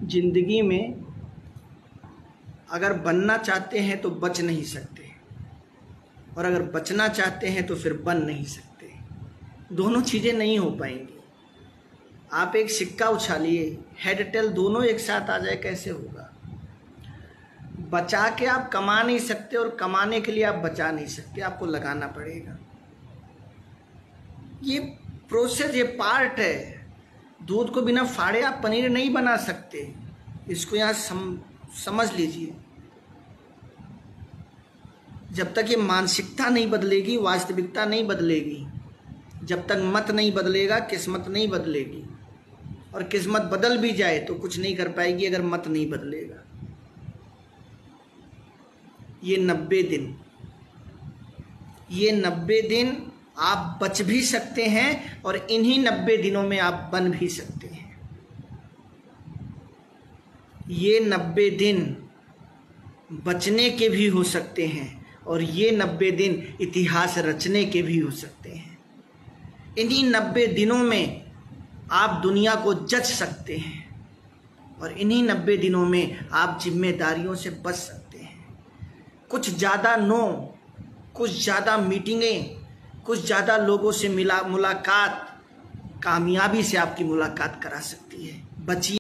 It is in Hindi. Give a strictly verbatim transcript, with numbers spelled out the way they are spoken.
जिंदगी में अगर बनना चाहते हैं तो बच नहीं सकते, और अगर बचना चाहते हैं तो फिर बन नहीं सकते। दोनों चीज़ें नहीं हो पाएंगी। आप एक सिक्का उछालिए, हेड टेल दोनों एक साथ आ जाए, कैसे होगा? बचा के आप कमा नहीं सकते और कमाने के लिए आप बचा नहीं सकते, आपको लगाना पड़ेगा। ये प्रोसेस, ये पार्ट है। दूध को बिना फाड़े आप पनीर नहीं बना सकते, इसको यहाँ सम, समझ लीजिए। जब तक ये मानसिकता नहीं बदलेगी, वास्तविकता नहीं बदलेगी, जब तक मत नहीं बदलेगा किस्मत नहीं बदलेगी, और किस्मत बदल भी जाए तो कुछ नहीं कर पाएगी अगर मत नहीं बदलेगा। ये नब्बे दिन ये नब्बे दिन आप बच भी सकते हैं और इन्हीं नब्बे दिनों में आप बन भी सकते हैं। ये नब्बे दिन बचने के भी हो सकते हैं और ये नब्बे दिन इतिहास रचने के भी हो सकते हैं। इन्हीं नब्बे दिनों में आप दुनिया को जज सकते हैं और इन्हीं नब्बे दिनों में आप जिम्मेदारियों से बच सकते हैं। कुछ ज़्यादा नो, कुछ ज़्यादा मीटिंगें, कुछ ज़्यादा लोगों से मिला मुलाकात कामयाबी से आपकी मुलाकात करा सकती है। बचिए।